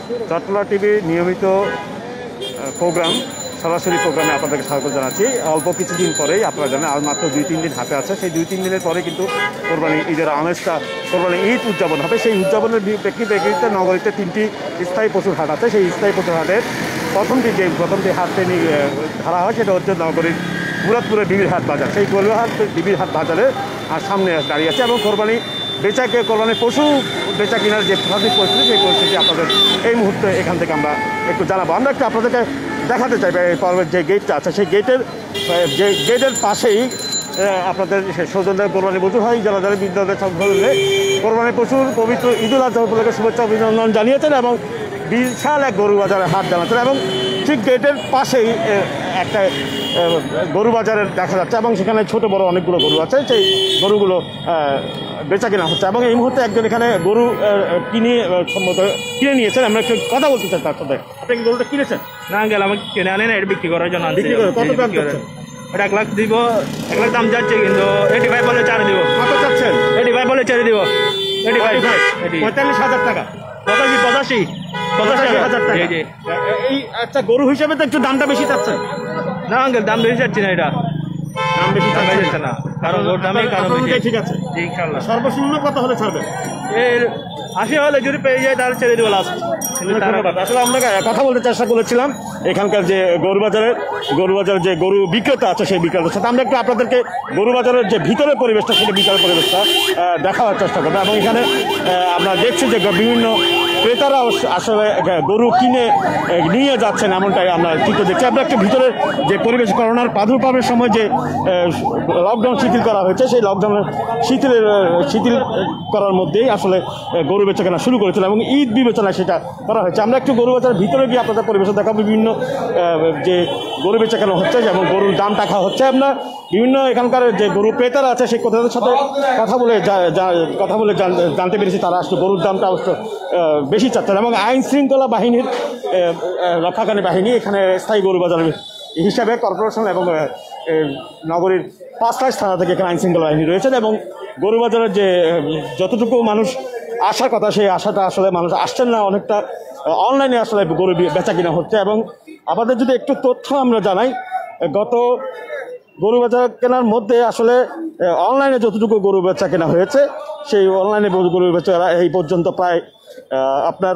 Chattala TV নিয়মিত programme, সরাসরি প্রোগ্রামে আপনাদেরকে স্বাগত জানাচ্ছি। অল্প কিছুদিন পরেই আপনারা জানেন, আর মাত্র 2-3 দিন হাতে আছে। সেই 2-3 দিনের পরে কিন্তু কোরবানি ঈদের আমেজটা, কোরবানি ঈদ উদযাপন হবে। সেই উদযাপনের প্রেক্ষিতে নগরীতে 3টি স্থায়ী পশুর হাট আছে। সেই স্থায়ী পশুর হাটের প্রথম যে হাটটি ধরা হয় সেটা হচ্ছে নগরীর মুরাদপুরের বিবির হাট বাজার। সেই বিবির হাট বাজারে আর সামনে দাঁড়িয়ে আছে এবং কোরবানির পশু বেচা কেনার যে সঠিক পরিস্থিতি, সেই পরিস্থিতি আপনাদের এই মুহূর্তে এখান থেকে আমরা একটু জানাবো। আমরা একটু আপনাদেরকে দেখাতে চাই এই পর্বের যে গেটটা আছে, সেই গেটের পাশেই আপনাদের সৌজন্যের কোরবানি পশু হয় যারা বিদ্যালয়ের সংগঠনে কোরবানি পশুর পবিত্র ঈদুল আজহা উপলক্ষে শুভেচ্ছা অভিনন্দন জানিয়েছেন এবং বিশাল এক গরু বাজারের হাট জানাচ্ছেন। এবং ঠিক গেটের পাশেই একটা গরু বাজারের দেখা যাচ্ছে এবং সেখানে ছোট বড় অনেকগুলো গরু আছে। সেই গরুগুলো বেচা কেনা হচ্ছে এবং এই মুহূর্তে একজন এখানে গরু কিনে নিয়েছেন। আমরা একটু কথা বলতে চাই তার সাথে। আপনি কি গরুটা কিনেছেন? না আঙ্কেল, আমাকে কিনে আনেন, এটা বিক্রি করার জন্য। কত দাম চাচ্ছেন? এটা 1 লাখ দিব, 1 লাখ দাম যাচ্ছে, কিন্তু 85 বলে 4 দিব। কত চাচ্ছেন? 85 বলে 4 দিব। 45,000 টাকা। 85,000 টাকা। জি। এই আচ্ছা, গরু হিসেবে তো একটু দামটা বেশি চাচ্ছেন? না আঙ্কেল, দাম বেশি যাচ্ছে না, এটা দাম বেশি যাচ্ছে না, কারণ ওর দামে কারণ ঠিক আছে। জি ইনশাআল্লাহ। সর্বনিম্ন কত হলে ছাড়বেন? এর 80 হলে যদি পেয়ে যায় তাহলে ছেড়ে দেবো লাস্ট। আসলে আমরা কথা বলতে চেষ্টা করেছিলাম এখানকার যে গরু বাজারের যে গরু বিক্রেতা আছে সেই বিক্রেতার সাথে। আমরা একটু আপনাদেরকে গরু বাজারের যে ভিতরের পরিবেশটা, সেই ভিতরের পরিবেশটা দেখাবার চেষ্টা করবো। এবং এখানে আমরা দেখছি যে বিভিন্ন ক্রেতারা আসলে গরু কিনে নিয়ে যাচ্ছেন, এমনটাই আমরা চিত্র দেখছি। আমরা একটু ভিতরের যে পরিবেশ, করোনার প্রাদুর্ভাবের সময় যে লকডাউন শিথিল করা হয়েছে, সেই লকডাউনের শিথিল করার মধ্যেই আসলে গরু বেচা কেনা শুরু করেছিল এবং ঈদ বিবেচনায় সেটা করা হয়েছে। আমরা একটু গরু বাজারের ভিতরে গিয়ে আপনাদের পরিবেশে দেখাবো বিভিন্ন যে গরু বেচা কেনা হচ্ছে, যেমন গরুর দাম টাকা হচ্ছে। আমরা বিভিন্ন এখানকার যে গরু ক্রেতারা আছে সেই ক্রেতাদের সাথে কথা বলে জানতে পেরেছি তারা আসলে গরুর দামটা অবশ্য বেশি চাচ্ছেন। এবং আইন শৃঙ্খলা বাহিনীর রক্ষাকারী বাহিনী এখানে স্থায়ী গরু বাজার হিসাবে কর্পোরেশন এবং নগরীর 5টা থানা থেকে এখানে আইন শৃঙ্খলা বাহিনী রয়েছেন এবং গরু বাজারের যে যতটুকু মানুষ আসার কথা, সেই আশাটা আসলে মানুষ আসছেন না। অনেকটা অনলাইনে আসলে গরু বেচা কিনা হচ্ছে। এবং আমাদের যদি একটু তথ্য আমরা জানাই, গত গরু বেচা কেনার মধ্যে আসলে অনলাইনে যতটুকু গরু বেচা কেনা হয়েছে, সেই অনলাইনে গরু বেচা এই পর্যন্ত প্রায় আপনার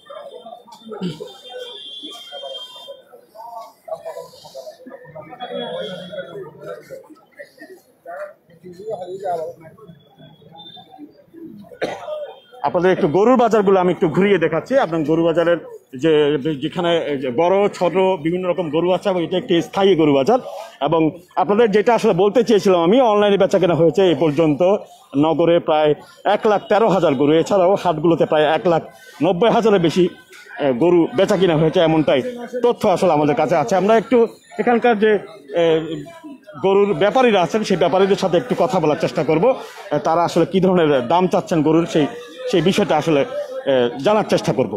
আপনাদের একটু গরুর বাজারগুলো আমি একটু ঘুরিয়ে দেখাচ্ছি। আপনার গরু বাজারের যেখানে বড় ছোট বিভিন্ন রকম গরু আছে এবং এটা একটি স্থায়ী গরু বাজার। এবং আপনাদের যেটা আসলে বলতে চেয়েছিলাম আমি, অনলাইনে বেচা কেনা হয়েছে এই পর্যন্ত নগরে প্রায় 1,13,000 গরু। এছাড়াও হাটগুলোতে প্রায় 1,90,000-এর বেশি গরু বেচা কিনা হয়েছে, এমনটাই তথ্য আসলে আমাদের কাছে আছে। আমরা একটু এখানকার যে গরুর ব্যাপারীরা আছেন সেই ব্যাপারীদের সাথে একটু কথা বলার চেষ্টা করব। তারা আসলে কী ধরনের দাম চাচ্ছেন গরুর, সেই বিষয়টা আসলে জানার চেষ্টা করব।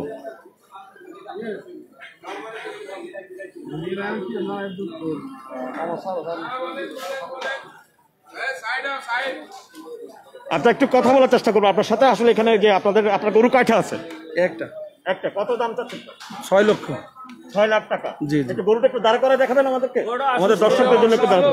আপনার একটু কথা বলার চেষ্টা করবো আপনার সাথে। আসলে এখানে যে আপনার গরু কয়টা আছে? একটা। কত দাম চাচ্ছেন? 6 লক্ষ। 6 লাখ টাকা। জি। একটু গরুটা একটু দাঁড় করে দেখাবেন আমাদেরকে, আমাদের দর্শকদের জন্য একটু দাঁড়।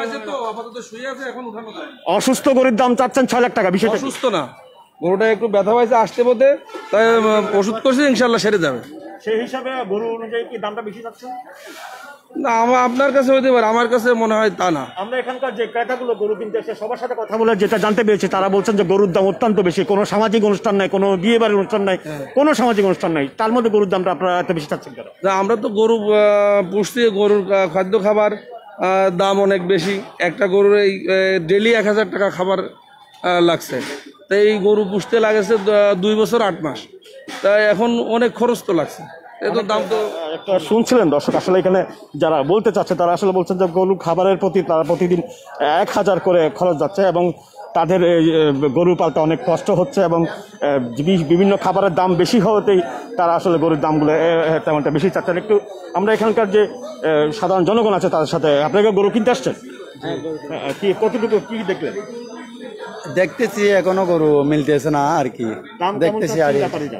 অসুস্থ গরুর দাম চাচ্ছেন 6 লাখ টাকা। বিষয়টা অসুস্থ না, গরুটা একটু ব্যথা পাইছে, আসতে পথে, তাই ওষুধ করছে, ইনশাল্লাহ সেরে যাবে। সেই হিসাবে গরু অনুযায়ী কি দামটা বেশি যাচ্ছে? না, আপনার কাছে হইতে পারে, আমার কাছে মনে হয় তা না। আমরা এখানকার যে ক্রেতাগুলো গরু কিনতে এসে সবার সাথে কথা বলে যেটা জানতে পেরেছি, তারা বলছেন যে গরুর দাম অত্যন্ত বেশি। কোনো সামাজিক অনুষ্ঠান নাই, কোনো বিয়ে বাড়ির অনুষ্ঠান নাই, কোনো সামাজিক অনুষ্ঠান নাই, তার মধ্যে গরুর দামটা আপনারা এত বেশি চাচ্ছেন কেন? আমরা তো গরু পুষছি, গরুর খাদ্য খাবার দাম অনেক বেশি। একটা গরুর এই ডেলি 1,000 টাকা খাবার লাগছে, তাই এই গরু পুষতে লাগেছে 2 বছর 8 মাস, তাই এখন অনেক খরচ তো লাগছে। এত দাম তো একটা শুনছিলেন দর্শক, আসলে এখানে যারা বলতে চাচ্ছে তারা আসলে বলছেন যে গরু খাবারের প্রতি তারা প্রতিদিন 1,000 করে খরচ যাচ্ছে এবং তাদের গরু পালতে অনেক কষ্ট হচ্ছে এবং বিভিন্ন খাবারের দাম বেশি হওয়াতেই তারা আসলে গরুর দামগুলো তেমনটা বেশি চাচ্ছেন। একটু আমরা এখানকার যে সাধারণ জনগণ আছে তাদের সাথে, আপনাকে গরু কিনতে আসছেন, কি কতটুকু কি দেখলেন? দেখতেছি এখনো গরু মিলতেছে না আর কি, দেখতেছি আর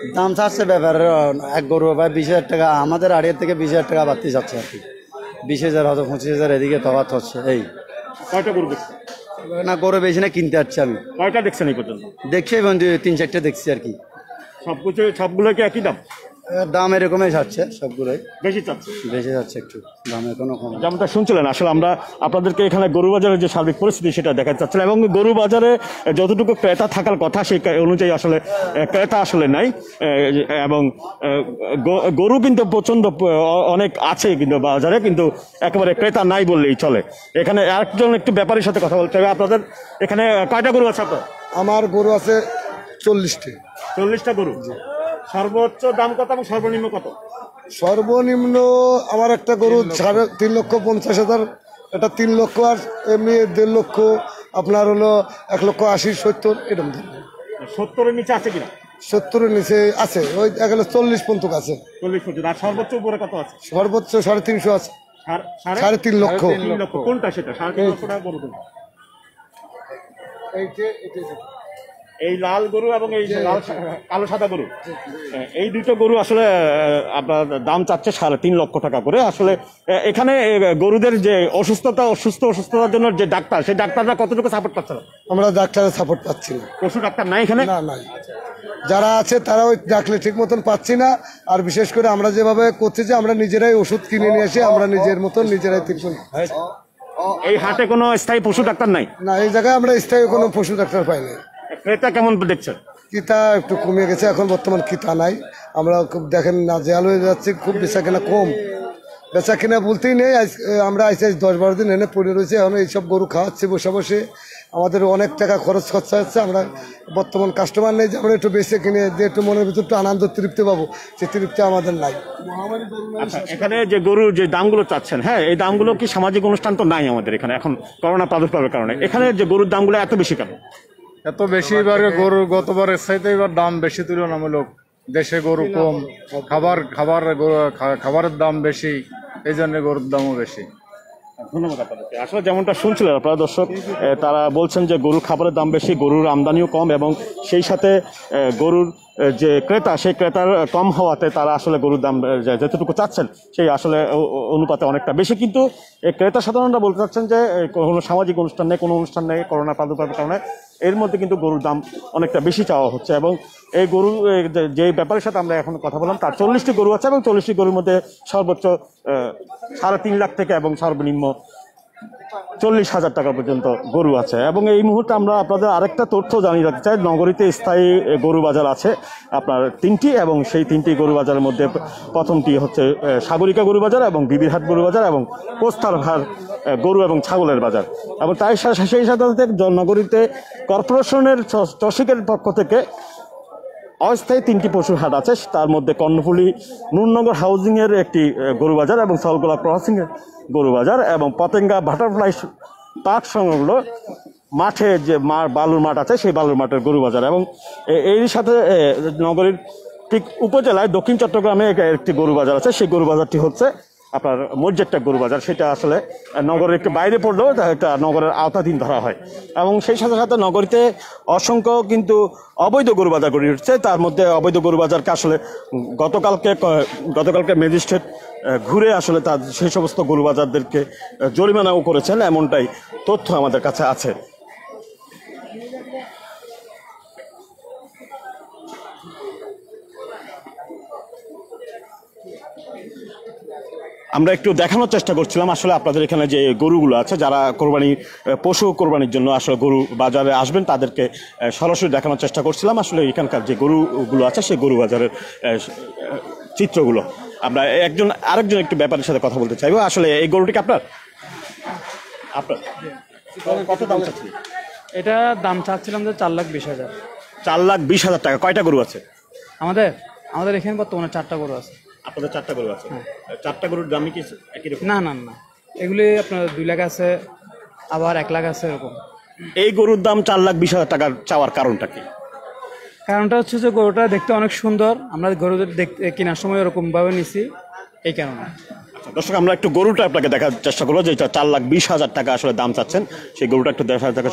দাম চাচ্ছে ব্যাপার এক গরু ভাই 20,000 টাকা, আমাদের আড়িয়ার থেকে 20,000 টাকা বাড়তি যাচ্ছে আর কি। 20,000 হয়তো 25,000 এদিকে তফাৎ হচ্ছে। এই কয়টা গরু দেখছেন? না গরু বেশি না কিনতে আসছি আমি, কয়টা দেখছেন এই পর্যন্ত? দেখছি বন্ধু 3-4টা দেখছি আর কি। সবগুলো কি একই দাম? দাম এরকমই যাচ্ছে সবগুলোই, বেশি চাচ্ছে? বেশি যাচ্ছে একটু, দাম এখনো কম। যেমনটা শুনছিলেন, আসলে আমরা আপনাদেরকে এখানে গরু বাজারের যে সার্বিক পরিস্থিতি সেটা দেখাতে চাচ্ছিলাম, এবং গরু বাজারে যতটুকু ক্রেতা থাকার কথা সেই অনুযায়ী আসলে ক্রেতা আসলে নাই, এবং গরু কিন্তু প্রচণ্ড অনেক আছে কিন্তু বাজারে, কিন্তু একেবারে ক্রেতা নাই বললেই চলে। এখানে আরেকজন একটু ব্যাপারীর সাথে কথা বলতে হবে। আপনাদের এখানে কয়টা গরু আছে আপনার? আমার গরু আছে 40টি। 40টা গরু। সর্বোচ্চ দাম কত এবং সর্বনিম্ন কত? সর্বনিম্ন আমার একটা গরু 3,50,000, এটা 3 লক্ষ, আর এমনি 1.5 লক্ষ, আপনার হলো 1,80,000-70 এরকম দাম। 70-এর নিচে আছে কিনা? 70-এর নিচে আছে, ওই এখানে 40 পর্যন্ত আছে। 40 পর্যন্ত। আর সর্বোচ্চ উপরে কত আছে? সর্বোচ্চ 350 আছে, 3.5 লক্ষ। 3 লক্ষ কোনটা? সেটা 3.5 লক্ষ টাকা গরু কোনটা? এই লাল গরু এবং এই লাল কালো সাদা গরু, এই দুটো গরু আসলে আপনার দাম চাচ্ছে 3.5 লক্ষ টাকা করে। আসলে এখানে গরুদের যে অসুস্থতার জন্য যে ডাক্তার, সেই ডাক্তাররা কতটুকু সাপোর্ট পাচ্ছে না? আমরা ডাক্তারের সাপোর্ট পাচ্ছি না, পশু ডাক্তার নাই এখানে। না নাই, যারা আছে তারা ওই ডাকলে ঠিক মতন পাচ্ছি না। আর বিশেষ করে আমরা যেভাবে করছি যে আমরা নিজেরাই ওষুধ কিনে নিয়ে এসে আমরা নিজের মতন নিজেরাই ট্রিটমেন্ট। এই হাটে কোনো স্থায়ী পশু ডাক্তার নাই? না, এই জায়গায় আমরা স্থায়ী কোনো পশু ডাক্তার পাই না। ক্রেতা কেমন দেখছেন? কিতা একটু কমে গেছে, এখন বর্তমান কিতা নাই। আমরা খুব দেখেন না জেয়াল হয়ে যাচ্ছি, খুব বেচা কেনা কম। বেচা কিনা বলতেই নেই। আমরা আইসি 10-12 দিন এনে পড়ে রয়েছে, এখন এইসব গরু খাওয়াচ্ছি বসে বসে, আমাদের অনেক টাকা খরচা হচ্ছে। আমরা বর্তমান কাস্টমার নেই যে আমরা একটু বেশি কিনে যে একটু মনের ভিতর একটু আনন্দ তৃপ্তি পাবো, সে তৃপ্তি আমাদের নাই। আচ্ছা, এখানে যে গরুর যে দামগুলো চাচ্ছেন, হ্যাঁ, এই দামগুলো কি সামাজিক অনুষ্ঠান তো নাই আমাদের এখানে এখন করোনা প্রাদুর্ভাবের কারণে, এখানে যে গরুর দামগুলো এত বেশি কেন? এত বেশি এবার গরু গতবারের চাইতে এবার দাম বেশি তুলনামূলক। দেশে গরু কম, খাবারের দাম বেশি, এই জন্য গরুর দামও বেশি। ধন্যবাদ আপনাদেরকে। আসলে যেমনটা শুনছিলেন আপনারা দর্শক, তারা বলছেন যে গরুর খাবারের দাম বেশি, গরুর আমদানিও কম, এবং সেই সাথে গরুর যে ক্রেতা, সেই ক্রেতার কম হওয়াতে তারা আসলে গরুর দাম যতটুকু চাচ্ছেন সেই আসলে অনুপাতে অনেকটা বেশি। কিন্তু এই ক্রেতা সাধারণরা বলতে চাচ্ছেন যে কোনো সামাজিক অনুষ্ঠান নেই, কোনো অনুষ্ঠান নেই, করোনা প্রাদুর্ভাবের কারণে এর মধ্যে কিন্তু গরুর দাম অনেকটা বেশি চাওয়া হচ্ছে। এবং এই গরু যে ব্যাপারের সাথে আমরা এখন কথা বললাম, তার 40টি গরু আছে, এবং 40টি গরুর মধ্যে সর্বোচ্চ 3.5 লাখ থেকে এবং সর্বনিম্ন 40,000 টাকা পর্যন্ত গরু আছে। এবং এই মুহূর্তে আমরা আপনাদের আরেকটা তথ্য জানিয়ে রাখতে চাই, নগরীতে স্থায়ী গরু বাজার আছে আপনার 3টি, এবং সেই 3টি গরু বাজারের মধ্যে প্রথমটি হচ্ছে সাগরিকা গরু বাজার, এবং বিবিরহাট গরু বাজার, এবং কোস্তারহাট গরু এবং ছাগলের বাজার। এবং তাই সেই সাথে নগরীতে কর্পোরেশনের চসিকের পক্ষ থেকে অস্থায়ী 3টি পশুর হাট আছে, তার মধ্যে কর্ণফুলী নূরনগর হাউজিংয়ের একটি গরু বাজার, এবং সলগোলা ক্রসিংয়ের গরু বাজার, এবং পতেঙ্গা বাটারফ্লাই পার্ক সংলগ্ন মাঠে যে বালুর মাঠ আছে সেই বালুর মাঠের গরু বাজার। এবং এর সাথে নগরীর ঠিক উপজেলায় দক্ষিণ চট্টগ্রামে একটি গরু বাজার আছে, সেই গরু বাজারটি হচ্ছে আপনার মসজিদটা গরু বাজার, সেটা আসলে নগরের একটু বাইরে পড়লেও একটা নগরের আওতাধীন ধরা হয়। এবং সেই সাথে সাথে নগরীতে অসংখ্য কিন্তু অবৈধ গরু বাজার গড়ে উঠছে। তার মধ্যে অবৈধ গরু বাজারকে আসলে গতকালকে ম্যাজিস্ট্রেট ঘুরে আসলে তার সেই সমস্ত গরু বাজারদেরকে জরিমানাও করেছেন, এমনটাই তথ্য আমাদের কাছে আছে। আমরা একটু দেখানোর চেষ্টা করছিলাম আসলে আপনাদের এখানে যে গরুগুলো আছে, যারা পশু কোরবানির জন্য আসলে গরু বাজারে আসবেন তাদেরকে সরাসরি দেখানোর চেষ্টা করছিলাম আসলে এখানকার যে গরুগুলো আছে সেই গরু বাজারের চিত্রগুলো। আমরা আরেকজন একটু ব্যাপারের সাথে কথা বলতে চাইবো। আসলে এই গরুটিকে আপনার কত দাম চাচ্ছেন? এটা দাম চাচ্ছিলাম যে 4,20,000। 4,20,000 টাকা। কয়টা গরু আছে আমাদের এখানে বর্তমানে 4টা গরু আছে। আপনাদের 4টা গরু আছে? 4টা গরুর দামই কি একই রকম? না, এগুলি আপনার 2 লাখ আছে, আবার 1 লাখ আছে, এরকম। এই গরুর দাম 4,20,000 টাকা চাওয়ার কারণটা কি? কারণটা হচ্ছে যে গরুটা দেখতে অনেক সুন্দর, আমরা গরুদের কেনার সময় ওরকম ভাবে নিছি, এই কারণে। আচ্ছা, দর্শক আমরা একটু গরুটা আপনাকে দেখার চেষ্টা করবো, যেটা 4,20,000 টাকা আসলে দাম চাচ্ছেন, সেই গরুটা একটু দেখার টাকা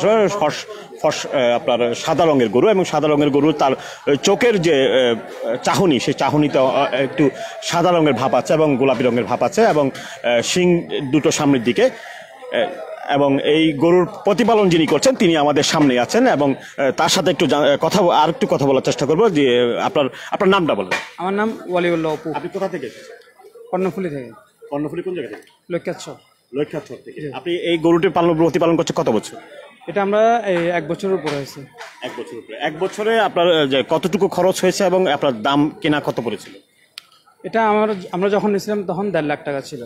আপনার সাদা রঙের গরু, এবং সাদা রঙের গরু তার চোখের যে চাহনি, সেই চাহনিতে একটু সাদা রঙের ভাব আছে এবং গোলাপি রঙের ভাব আছে, এবং শিং দুটো সামনের দিকে। এবং এই গরুর প্রতিপালন যিনি করছেন তিনি আমাদের সামনে আছেন, এবং তার সাথে একটু আর একটু কথা বলার চেষ্টা করবো। যে আপনার নামটা বলেন। আমার নাম ওয়ালিউল্লাহ অপু, আপনি কোথা থেকে এসেছেন? কর্ণফুলি থেকে। কর্ণফুলি কোন জায়গা থেকে? লক্ষ্যাচ্ছ। লক্ষ্যাচ্ছর থেকে। আপনি এই গরুটির প্রতিপালন করছে কত বছর? এটা আমরা 1 বছরের উপরে হয়েছে। 1 বছর উপরে। 1 বছরে আপনার যে কতটুকু খরচ হয়েছে এবং আপনার দাম কেনা কত পড়েছিল? এটা আমরা যখন নিয়েছিলাম তখন 1.5 লাখ টাকা ছিল।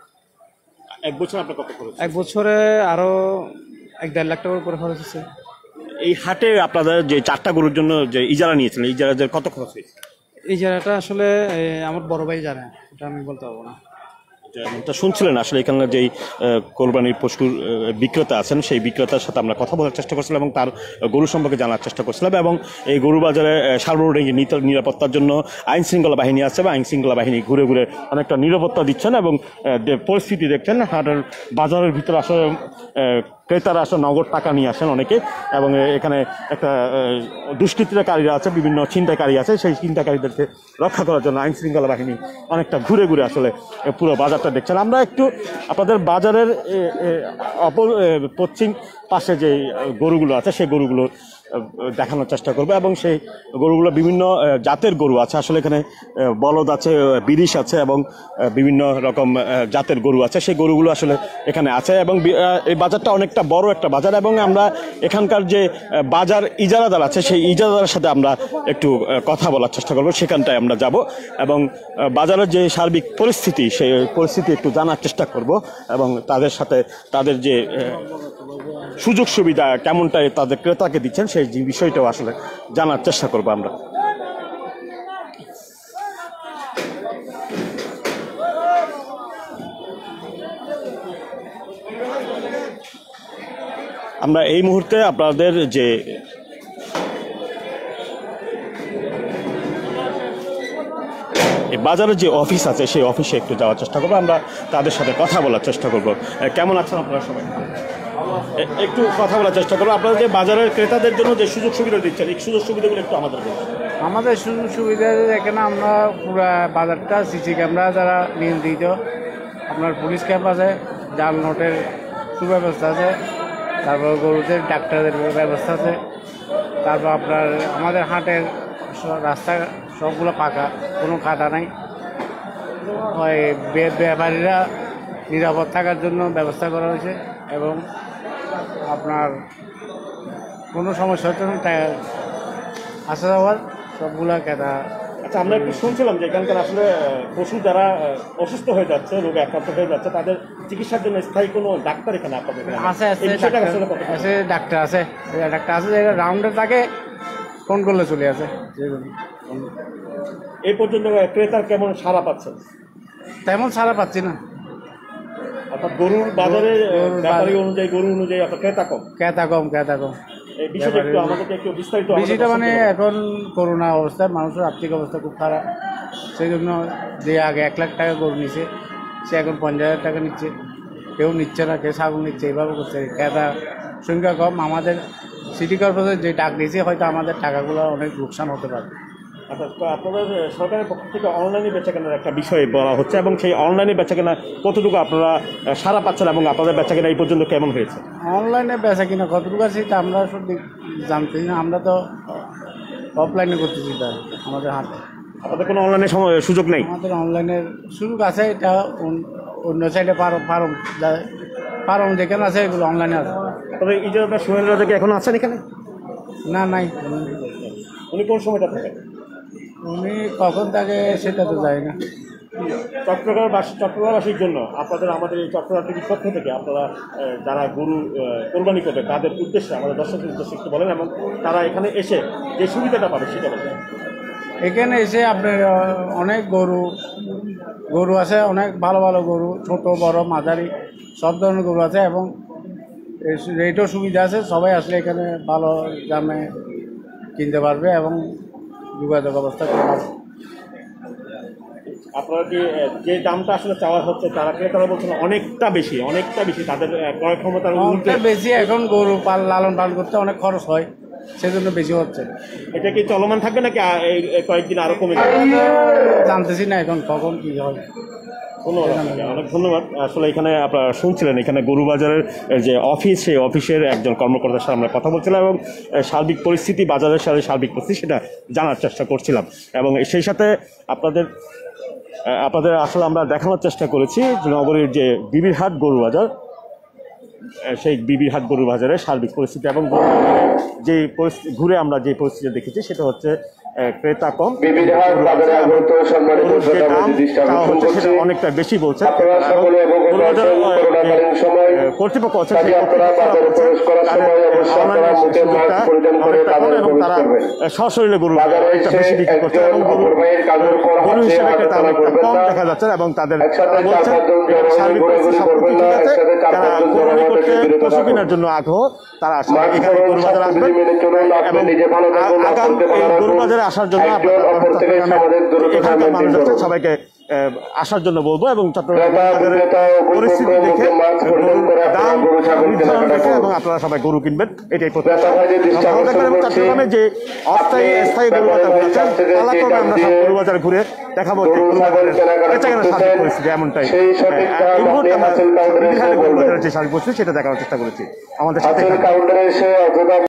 1 বছর আপনার কত খরচ? 1 বছরে আরো 1.5 লাখ টাকার উপরে খরচ হয়েছে। এই হাটে আপনাদের যে 4টা গরুর জন্য যে ইজারা নিয়েছিলেন, ইজারার কত খরচ হয়েছে? এই জায়গাটা আসলে আমার বড় ভাই জানে, এটা আমি বলতে পারবো না। যেটা শুনছিলেন আসলে এখানে যেই কোরবানির পশুর বিক্রেতা আছেন, সেই বিক্রেতার সাথে আমরা কথা বলার চেষ্টা করছিলাম এবং তার গরু সম্পর্কে জানার চেষ্টা করছিলাম। এবং এই গরু বাজারে সার্বজনীন নিরাপত্তার জন্য আইন শৃঙ্খলা বাহিনী আছে, বা আইন শৃঙ্খলা বাহিনী ঘুরে ঘুরে অনেকটা নিরাপত্তা দিচ্ছেন, এবং পরিস্থিতি দেখছেন হাটের বাজারের ভিতরে আসলে ক্রেতারা আসলে নগদ টাকা নিয়ে আসেন অনেকে, এবং এখানে একটা দুষ্কৃতিকারীরা আছে, বিভিন্ন ছিনতাইকারী আছে, সেই ছিনতাইকারীদেরকে রক্ষা করার জন্য আইন শৃঙ্খলা বাহিনী অনেকটা ঘুরে ঘুরে আসলে পুরো বাজারটা দেখছেন। আমরা একটু আপনাদের বাজারের পশ্চিম পাশে যে গরুগুলো আছে সেই গরুগুলো দেখানোর চেষ্টা করবো, এবং সেই গরুগুলো বিভিন্ন জাতের গরু আছে। আসলে এখানে বলদ আছে, বিরিশ আছে, এবং বিভিন্ন রকম জাতের গরু আছে, সেই গরুগুলো আসলে এখানে আছে। এবং এই বাজারটা অনেকটা বড় একটা বাজার, এবং আমরা এখানকার যে বাজার ইজারাদার আছে সেই ইজারাদারের সাথে আমরা একটু কথা বলার চেষ্টা করবো, সেখানটায় আমরা যাব এবং বাজারের যে সার্বিক পরিস্থিতি সেই পরিস্থিতি একটু জানার চেষ্টা করব, এবং তাদের সাথে তাদের যে সুযোগ সুবিধা কেমনটাই তাদের ক্রেতাকে দিচ্ছেন সেই বিষয়টাও আসলে জানার চেষ্টা করবো আমরা। আমরা এই মুহূর্তে আপনাদের যে বাজারের যে অফিস আছে সেই অফিসে একটু যাওয়ার চেষ্টা করবো, আমরা তাদের সাথে কথা বলার চেষ্টা করব। কেমন আছেন আপনারা সবাই? একটু কথা বলার চেষ্টা করবো। আপনারা যে বাজারের ক্রেতাদের জন্য যে সুযোগ সুবিধা দিচ্ছেন, এই সুযোগ সুবিধাগুলো একটু আমাদের বলুন। আমাদের সুযোগ সুবিধা এখানে আমরা পুরো বাজারটা সিসি ক্যামেরা দ্বারা নিয়ন্ত্রিত, আপনার পুলিশ ক্যাম্প আছে, জাল নোটের সুব্যবস্থা আছে, তারপর গরুদের ডাক্তারদের ব্যবস্থা আছে, তারপর আপনার আমাদের হাটের রাস্তা সবগুলো পাকা, কোনো কাদা নাই। ওই ব্যাপারীরা নিরাপদ থাকার জন্য ব্যবস্থা করা হয়েছে, এবং আপনার কোনো সমস্যা হচ্ছে না, আসা যাওয়ার সবগুলা কেদা। আচ্ছা, আমরা একটু শুনছিলাম যে এখানকার আসলে পশু যারা অসুস্থ হয়ে যাচ্ছে, রোগে আক্রান্ত হয়ে যাচ্ছে, তাদের চিকিৎসার জন্য স্থায়ী কোনো ডাক্তার এখানে আপনাদের আছে ডাক্তার আছে রাউন্ডে তাকে ফোন করলে চলে আসে। এই পর্যন্ত ক্রেতার কেমন সাড়া পাচ্ছেন? তেমন সাড়া পাচ্ছি না, অর্থাৎ গরুর বাজারে ব্যাপারী অনুযায়ী গরু অনুযায়ী আপনার ক্রেতা কম। এই বিষয়টা একটু আমাদেরকে একটু বিস্তারিত। বিষয়টা মানে এখন করোনা অবস্থায় মানুষের আর্থিক অবস্থা খুব খারাপ, সেই জন্য যে আগে 1 লাখ টাকা গরু নিচ্ছে সে এখন 50,000 টাকা নিচ্ছে, কেউ নিচ্ছে না, কেউ ছাগল নিচ্ছে, এইভাবে করছে। ক্রেতা সংখ্যা কম। আমাদের সিটি কর্পোরেশন যে ডাক দিয়েছে হয়তো আমাদের টাকাগুলো অনেক লোকসান হতে পারে। আপনাদের সরকারের পক্ষ থেকে অনলাইনে বেচাকেনার একটা বিষয় বলা হচ্ছে, এবং সেই অনলাইনে বেচাকেনা কতটুকু আপনারা সারা পাচ্ছেন এবং আপনাদের বেচাকেনা এই পর্যন্ত কেমন হয়েছে? অনলাইনে বেচা কিনা কতটুকু আছে তা আমরা সত্যি জানতেছি না, আমরা তো অফলাইনে করতেছি। তাই আমাদের হাতে আপনাদের কোনো অনলাইনে সুযোগ নেই? আমাদের অনলাইনের সুযোগ আছে, এটা অন্য সাইডে পারম যেখানে আছে এগুলো অনলাইনে আছে। তবে ইজারাদার সোহেল রাজা কি এখন আছেন এখানে? না, নাই। উনি কোন সময়টা থাকেন? উনি কখন থাকে সেটা তো যায় না। চট্টগ্রামবাসীর জন্য আপনাদের আমাদের এই চট্টগ্রাম টিভির পক্ষ থেকে আপনারা যারা গরু কোরবানি করবে তাদের উদ্দেশ্যে, আমাদের দর্শকের উদ্দেশ্যে একটু বলেন, এবং তারা এখানে এসে যে সুবিধাটা পাবে সেটা বলেন। এখানে এসে আপনার অনেক গরু আছে, অনেক ভালো ভালো গরু, ছোট বড় মাঝারি সব ধরনের গরু আছে, এবং রেটও সুবিধা আছে। সবাই আসলে এখানে ভালো দামে কিনতে পারবে এবং যোগাযোগ অবস্থা করতে পারবে। আপনারা কি যে দামটা আসলে চাওয়া হচ্ছে তারা ক্রেতারা বলছেন অনেকটা বেশি তাদের ক্রয় ক্ষমতার উল্টে অনেকটা বেশি এখন গরু লালন পালন করতে অনেক খরচ হয়, সেজন্য বেশি হচ্ছে। এটা কি চলমান থাকবে নাকি এই কয়েকদিন আরো কমে যাবে? জানতেছি না এখন কখন কি হয়। অনেক ধন্যবাদ। আসলে এখানে আপনারা শুনছিলেন, এখানে গরু বাজারের যে অফিস, সেই অফিসের একজন কর্মকর্তার সাথে আমরা কথা বলছিলাম এবং সার্বিক পরিস্থিতি, বাজারের সার্বিক পরিস্থিতি সেটা জানার চেষ্টা করছিলাম এবং সেই সাথে আপনাদের আসলে আমরা দেখানোর চেষ্টা করেছি নগরীর যে বিবিরহাট গরু বাজার, সেই বিবিরহাট গরু বাজারের সার্বিক পরিস্থিতি এবং যে পরিস্থিতি ঘুরে আমরা যে পরিস্থিতি দেখেছি সেটা হচ্ছে ক্রেতা কম, সেটা অনেকটা বেশি বলছে কর্তৃপক্ষ হচ্ছে এবং তারা সশরীরে গরু অনেকটা বেশি বিক্রি করছে এবং গরু হিসেবে ক্রেতা অনেকটা কম দেখা যাচ্ছে এবং তাদের বলছেন সার্বিক পরিস্থিতি সবকিছু ঠিক আছে, যারা কোরবানি করতে পশু কেনার জন্য আগ্রহ তারা আসলে এখানে গরু বাজার আসবেন এবং আগাম এই গরু বাজারে আসার জন্য এখানকার মানুষ আছে সবাইকে আসার জন্য বলবো এবং চট্টগ্রাম বাজারের পরিস্থিতি দেখে দাম নির্ধারণ দেখে এবং আপনারা সবাই গরু কিনবেন, এটাই প্রত্যাশা। ভালো থাকবেন এবং চট্টগ্রামে যে স্থায়ী গরু বাজার আছেন পালাক্রমে আমরা সব গরু বাজার ঘুরে দেখাবো যে গরু বাজারের বেচাকেনার সার্বিক পরিস্থিতি এমনটাই এই মুহূর্তে আমরা গরু বাজারের যে সার্বিক পরিস্থিতি সেটা দেখানোর চেষ্টা করেছি। আমাদের সাথে